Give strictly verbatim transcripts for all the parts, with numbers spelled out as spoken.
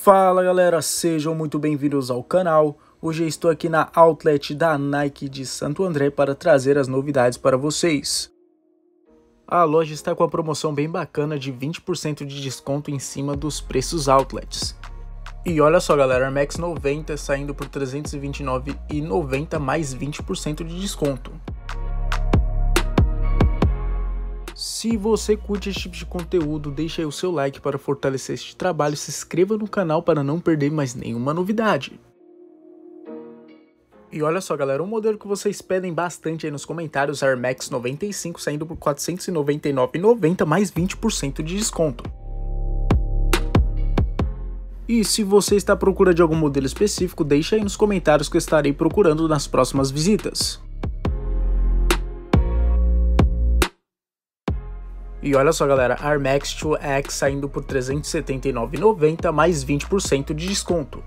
Fala galera, sejam muito bem-vindos ao canal. Hoje eu estou aqui na Outlet da Nike de Santo André para trazer as novidades para vocês. A loja está com a promoção bem bacana de vinte por cento de desconto em cima dos preços outlets. E olha só galera, Air Max noventa saindo por trezentos e vinte e nove reais e noventa centavos mais vinte por cento de desconto. Se você curte esse tipo de conteúdo, deixa aí o seu like para fortalecer este trabalho e se inscreva no canal para não perder mais nenhuma novidade. E olha só galera, um modelo que vocês pedem bastante aí nos comentários, Air Max noventa e cinco saindo por quatrocentos e noventa e nove reais e noventa centavos mais vinte por cento de desconto. E se você está à procura de algum modelo específico, deixa aí nos comentários que eu estarei procurando nas próximas visitas. E olha só galera, Air Max dois X saindo por trezentos e setenta e nove reais e noventa centavos mais vinte por cento de desconto.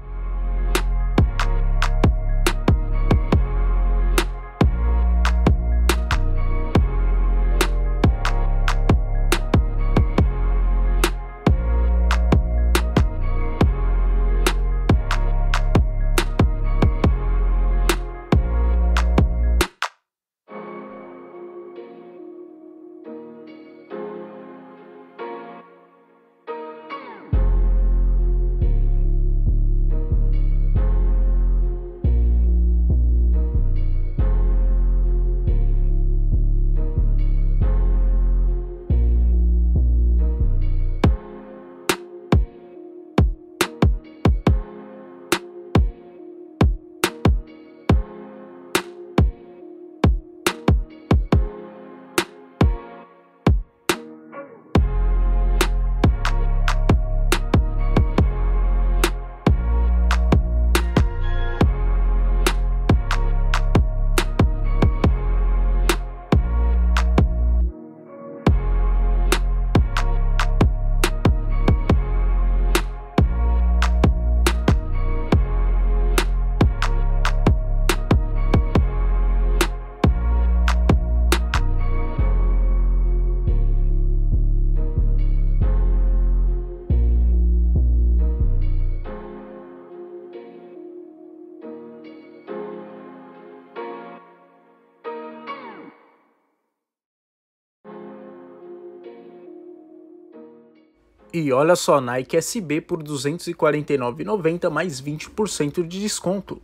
E olha só, Nike S B por duzentos e quarenta e nove reais e noventa centavos mais vinte por cento de desconto.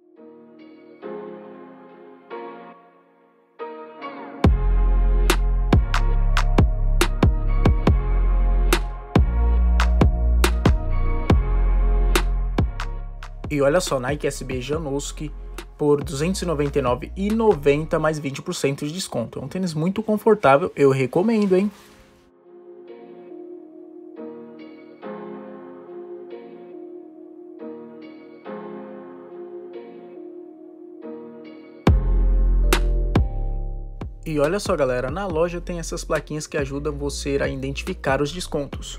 E olha só, Nike S B Janowski por duzentos e noventa e nove reais e noventa centavos mais vinte por cento de desconto. É um tênis muito confortável, eu recomendo, hein? E olha só galera, na loja tem essas plaquinhas que ajudam você a identificar os descontos.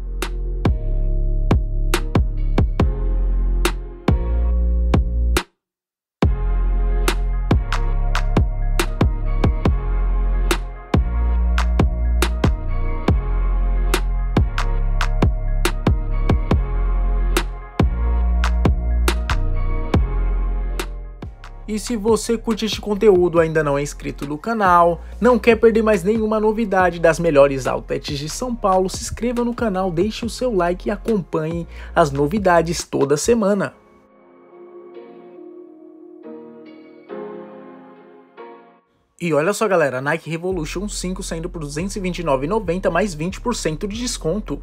E se você curte este conteúdo, ainda não é inscrito no canal, não quer perder mais nenhuma novidade das melhores outlets de São Paulo, se inscreva no canal, deixe o seu like e acompanhe as novidades toda semana. E olha só galera, Nike Revolution cinco saindo por duzentos e vinte e nove reais e noventa centavos mais vinte por cento de desconto.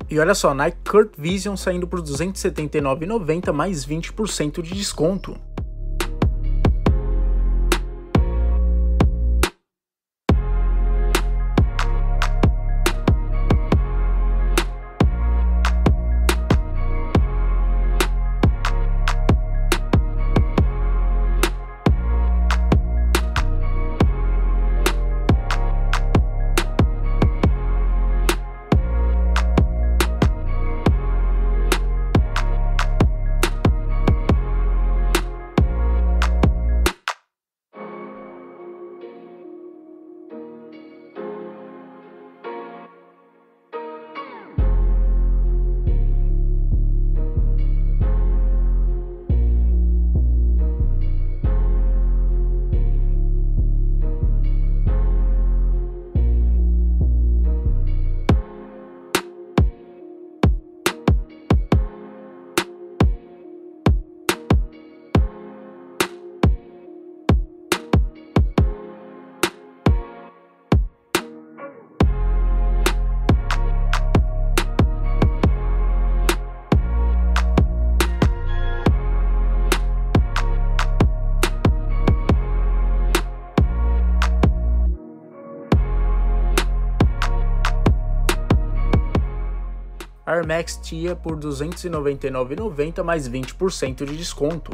E olha só, Nike Kurt Vision saindo por duzentos e setenta e nove reais e noventa centavos mais vinte por cento de desconto. Air Max Tia por duzentos e noventa e nove reais e noventa centavos mais vinte por cento de desconto.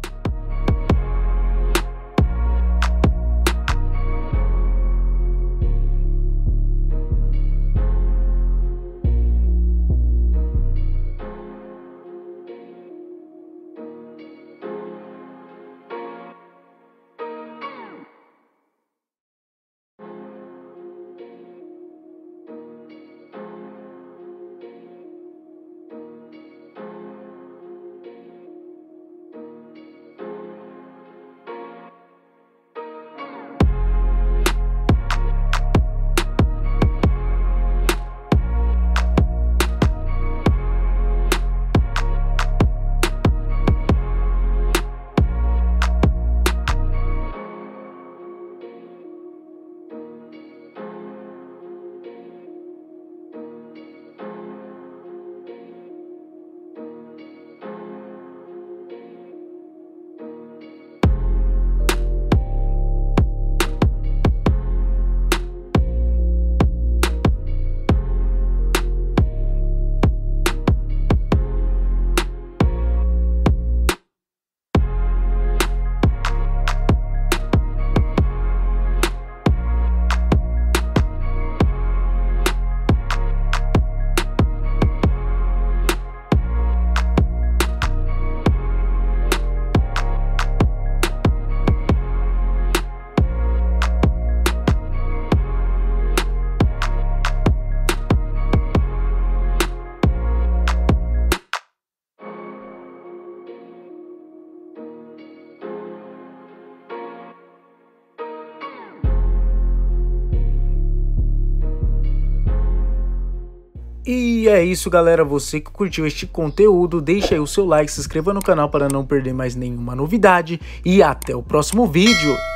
E é isso, galera, você que curtiu este conteúdo, deixa aí o seu like, se inscreva no canal para não perder mais nenhuma novidade e até o próximo vídeo.